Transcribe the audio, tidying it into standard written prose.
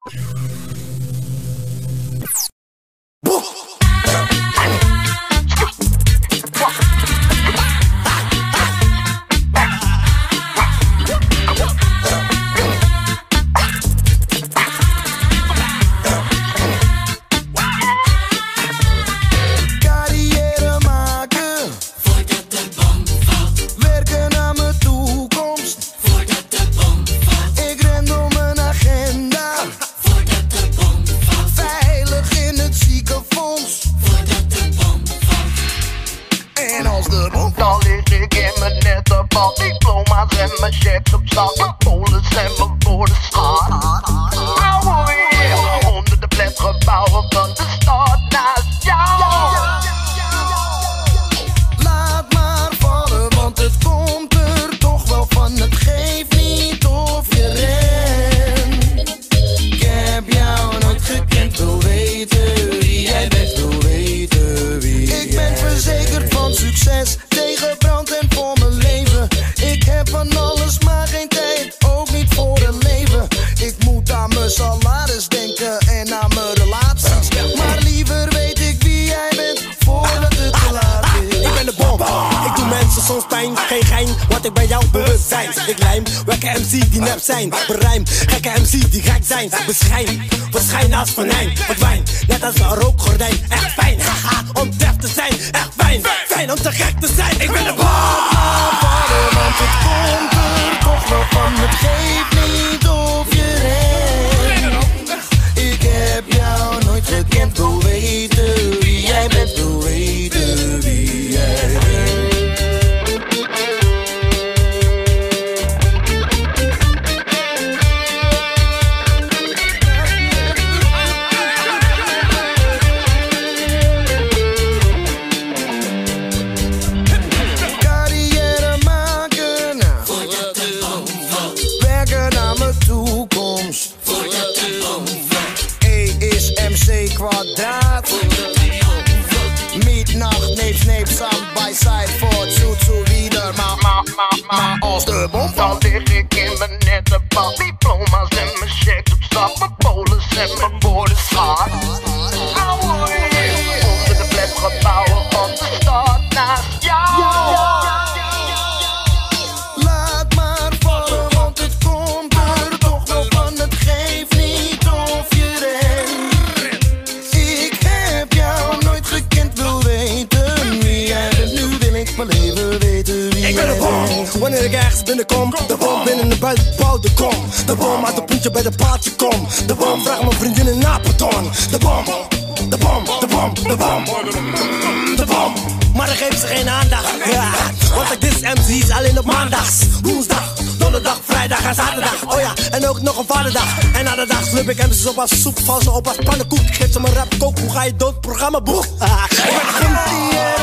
Diploma's en mijn checks op zak, mijn polen en mijn woorden schaar. Ouwe weer, onder de flatgebouwen van de stad naast jou. Laat maar vallen, want het komt er toch wel van. Het geeft niet of je rent. Ik heb jou nooit gekend, wil weten wie jij bent, wil weten wie jij bent. Ik ben verzekerd van succes, tegen brand en voor mijn leven. Ik heb van alles, maar geen tijd, ook niet voor een leven. Ik moet aan mijn salaris denken en aan mijn relaties. Maar liever weet ik wie jij bent, voordat het te laat is. Ik ben de bom, ik doe mensen soms pijn. Geen gein, want ik ben jouw bewustzijn. Ik lijm, wekke MC die nep zijn. Berijm, gekke MC die gek zijn. Beschijn, verschijn als venijn. Verdwijn, net als een rookgordijn. Echt fijn, haha, om def te zijn. Echt fijn, fijn om te gek te zijn. Ik ben de bom. Want het komt er toch wel van. Het geeft niet of je rent. Ik heb jou nooit gekend, wil weten wie jij bent, wil weten wie jij bent. Kwadraat. Midnacht, neep, side by side voor toe wieder. Maar als de bom Dan lig ik in mijn nette bad, diploma's en mijn checks op zak, mijn polen en mijn woorden schaar. Ouwe weer, onder de flatgebouwen van de stad naast jou. Laat maar vallen, want het komt er toch wel van. Het geeft niet of je rent. Ik ben de bom, wanneer ik ergens binnenkom. De bom binnen de buitenbouw, de kom. De bom uit de puntje bij de paardje kom. De bom vraagt mijn vriendinnen naar Paton. De bom, de bom, de bom, de bom. De bom, maar dan geven ze geen aandacht. Ja, want ik dis MC's alleen op maandags, woensdag, donderdag, vrijdag en zaterdag. Oh ja, en ook nog een vaderdag. En na de dag slip ik MC's op als soep, val ze op als pannenkoek. Ik geef ze mijn rap kook, hoe ga je dood, programma boek. Ik ben